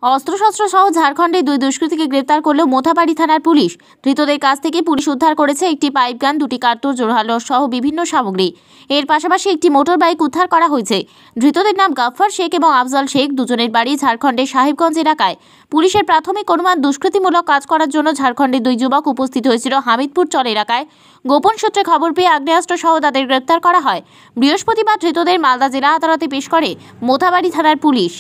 অস্ত্রশস্ত্র সহ ঝাড়খণ্ডে দুই দুষ্কৃতীকে গ্রেপ্তার করল মোথাবাড়ি থানার পুলিশ। ধৃতদের কাছ থেকে পুলিশ উদ্ধার করেছে একটি পাইপ গান, দুটি কার্তুজ, জোরহালো সহ বিভিন্ন সামগ্রী। এর পাশাপাশি একটি মোটর বাইক উদ্ধার করা হয়েছে। ধৃতদের নাম গাফফার শেখ এবং আফজাল শেখ। দুজনের বাড়ি ঝাড়খণ্ডের সাহেবগঞ্জ এলাকায়। পুলিশের প্রাথমিক অনুমান, দুষ্কৃতিমূলক কাজ করার জন্য ঝাড়খণ্ডের দুই যুবক উপস্থিত হয়েছিল হামিদপুর চর এলাকায়। গোপন সূত্রে খবর পেয়ে আগ্নেয়াস্ত্র সহ তাদের গ্রেপ্তার করা হয়। বৃহস্পতিবার ধৃতদের মালদা জেলা আদালতে পেশ করে মোথাবাড়ি থানার পুলিশ।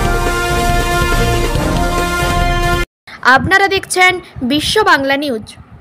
আপনারা দেখছেন বিশ্ব বাংলা নিউজ।